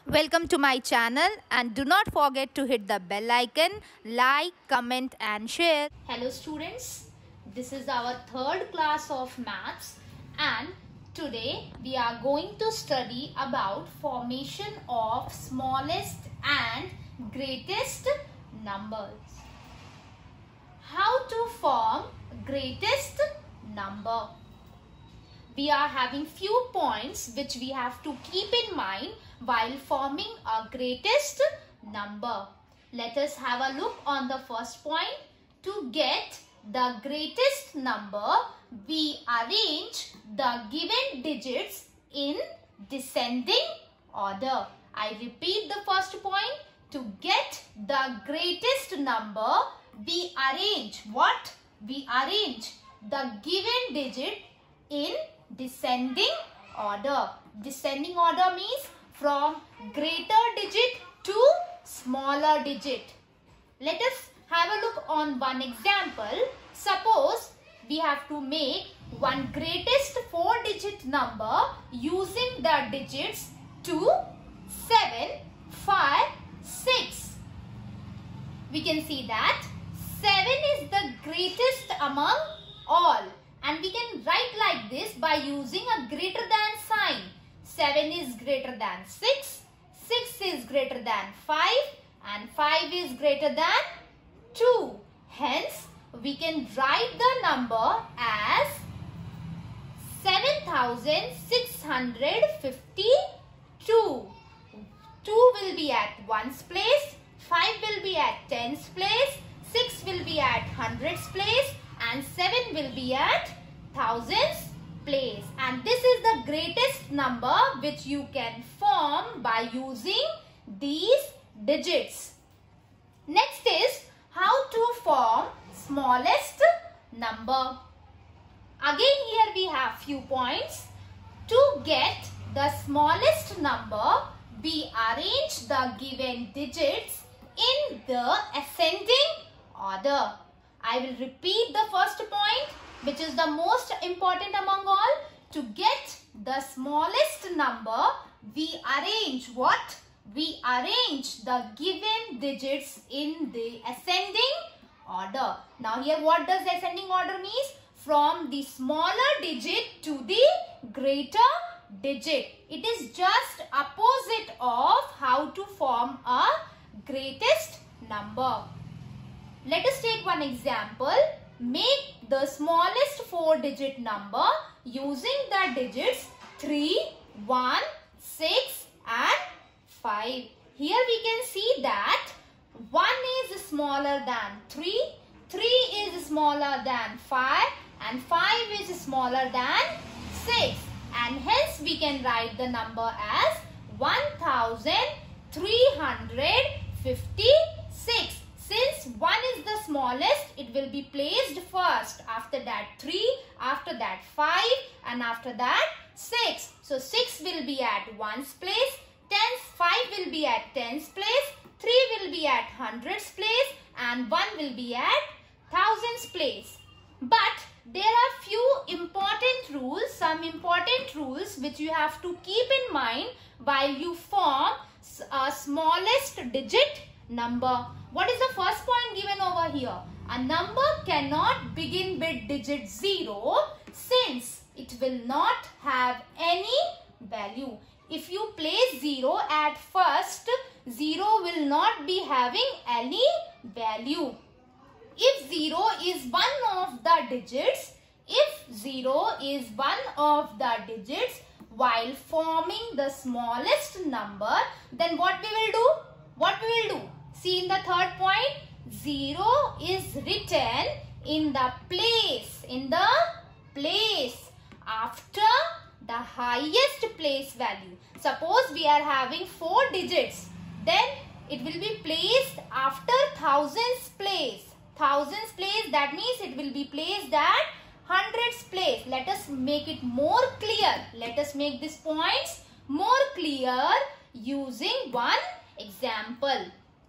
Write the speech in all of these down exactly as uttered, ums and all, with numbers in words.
Welcome to my channel and do not forget to hit the bell icon, like, comment and share. Hello students, this is our third class of maths and today we are going to study about formation of smallest and greatest numbers. How to form greatest number. We are having few points which we have to keep in mind while forming a greatest number. Let us have a look on the first point. To get the greatest number, we arrange the given digits in descending order. I repeat the first point. To get the greatest number, we arrange what? We arrange the given digit in descending order. Descending order means from greater digit to smaller digit. Let us have a look on one example. Suppose we have to make one greatest four digit number using the digits two, seven, five, six. We can see that seven is the greatest among all. And we can write like this by using a greater than sign. seven is greater than six, six is greater than five and five is greater than two. Hence, we can write the number as seven thousand six hundred fifty-two. two will be at ones place, five will be at tens place, six will be at hundreds place and seven will be at thousands place. And this is the greatest number which you can form by using these digits. Next is how to form smallest number. Again here we have few points. To get the smallest number, we arrange the given digits in the ascending order. I will repeat the first point, which is the most important among all. To get the smallest number, we arrange what? We arrange the given digits in the ascending order. Now here what does ascending order means? From the smaller digit to the greater digit. It is just opposite of how to form a greatest number. Let us take one example. Make the smallest four digit number using the digits three, one, six and five. Here we can see that one is smaller than three, three is smaller than five and five is smaller than six. And hence we can write the number as one thousand three hundred fifty-six. Since one is the smallest, it will be placed first. After that three, after that five and after that six. So six will be at ones place, tens, five will be at tens place, three will be at hundreds place and one will be at thousands place. But there are few important rules, some important rules which you have to keep in mind while you form a smallest digit number. What is the first point given over here? A number cannot begin with digit zero since it will not have any value. If you place zero at first, zero will not be having any value. If zero is one of the digits, if zero is one of the digits while forming the smallest number, then what we will do? What we will do? See in the third point, zero is written in the place, in the place after the highest place value. Suppose we are having four digits, then it will be placed after thousands place. Thousands place, that means it will be placed at hundreds place. Let us make it more clear. Let us make these points more clear using one example.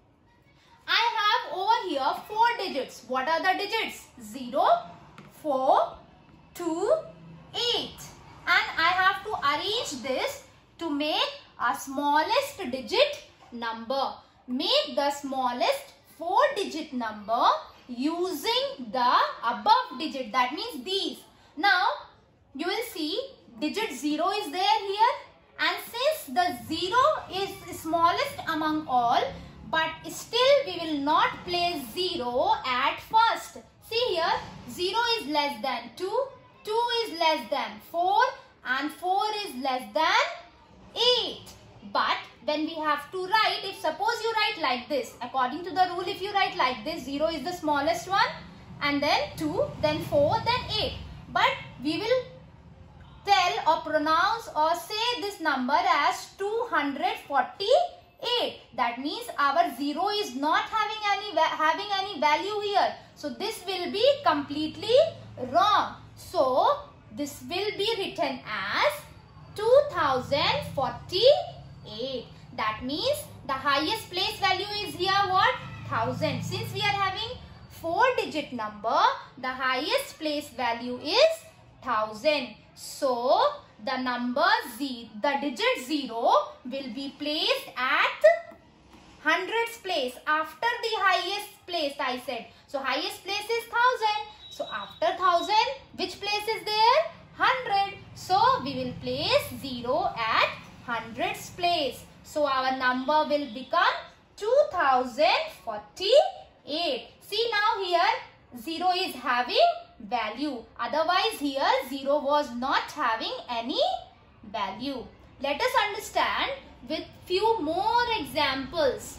I have over here four digits. What are the digits? zero, four, two, eight. And I have to arrange this to make a smallest digit number. Make the smallest four digit number using the above digit. That means these. Now, you will see digit zero is there here. And since the zero is smallest among all, but still we will not place zero at first. See here, zero is less than two, two is less than four, and four is less than eight. But when we have to write, if suppose you write like this, according to the rule, if you write like this, zero is the smallest one, and then two, then four, then eight. But we will tell or pronounce or say this number as two hundred forty-eight. That means our zero is not having any having any value here. So this will be completely wrong. So this will be written as two thousand forty-eight. That means the highest place value is here what? one thousand. Since we are having four digit number, the highest place value is one thousand. So the number z, the digit zero will be placed at hundreds place after the highest place I said. So highest place is one thousand. So after one thousand, which place is there? one hundred. So we will place zero at hundreds place. So our number will become two thousand forty-eight. See now here zero is having value. Otherwise here zero was not having any value. Let us understand with few more examples.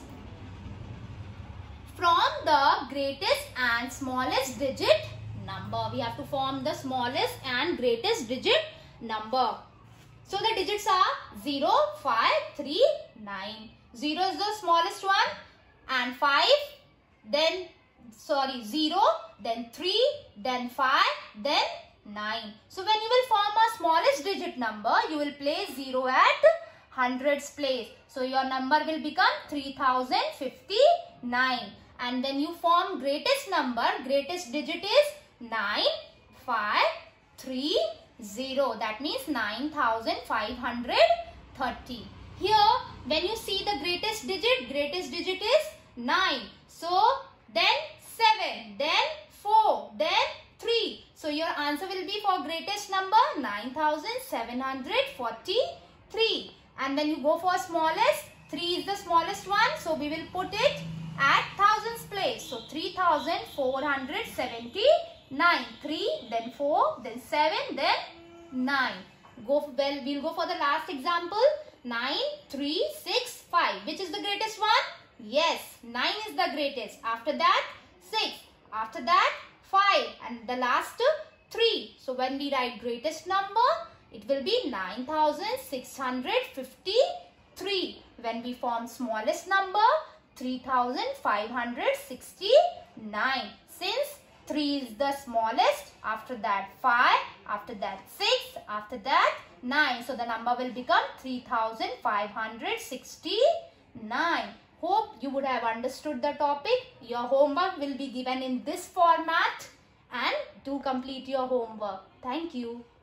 From the greatest and smallest digit number, we have to form the smallest and greatest digit number. So the digits are zero, five, three, nine. zero is the smallest one, and five, then sorry zero, then three, then five, then nine. So when you will form a smallest digit number, you will place zero at hundreds place. So your number will become three thousand fifty-nine. And when you form greatest number, greatest digit is nine, five, three, zero. That means nine thousand five hundred thirty. Here when you see the greatest digit, greatest digit is nine. So then seven, then four, then three. So your answer will be for greatest number nine thousand seven hundred forty-three. And when you go for smallest, three is the smallest one. So we will put it at thousands place. So three thousand four hundred seventy-nine. three, then four, then seven, then nine. Go well, we'll go for the last example. nine, three, six, five. Which is the greatest one? Yes, nine is the greatest. After that, six. After that, five. And the last, three. So when we write greatest number, it will be nine thousand six hundred fifty-three. When we form smallest number, three thousand five hundred sixty-nine. Since three is the smallest, after that five, after that six, after that nine. So the number will become three thousand five hundred sixty-nine. Hope you would have understood the topic. Your homework will be given in this format, and do complete your homework. Thank you.